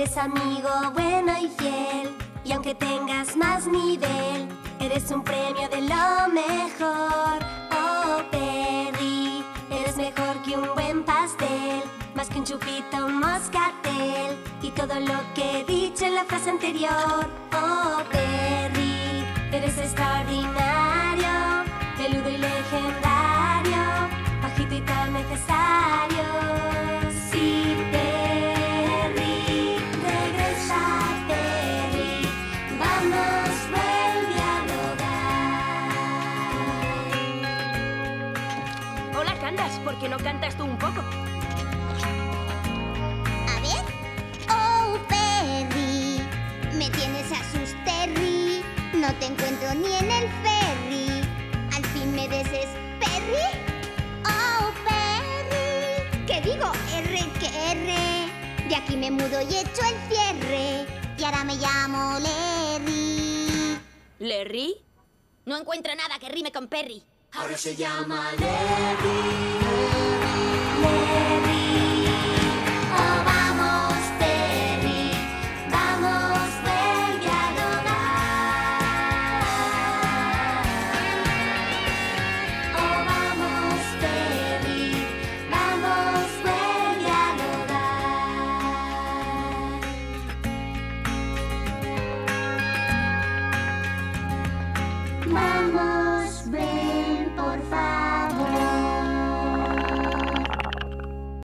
Eres amigo bueno y fiel, y aunque tengas más nivel, eres un premio de lo mejor. Oh, Perry, eres mejor que un buen pastel, más que un chupito, un moscatel, y todo lo que he dicho en la frase anterior. Oh, Perry, eres extraordinario, peludo y legendario, bajito y tan necesario. Sí, Perry, regresa, Perry, vamos, vuelve al hogar. Hola, Candace, ¿por qué no cantas tú un poco? A ver. Oh, Perry, me tienes a sus Terry. No te encuentro ni en el ferry. Al fin me dices, Perry. Oh, Perry. ¿Qué digo? R que R. De aquí me mudo y echo el cierre. Y ahora me llamo Larry. ¿Larry? No encuentro nada que rime con Perry. Ahora se llama Larry.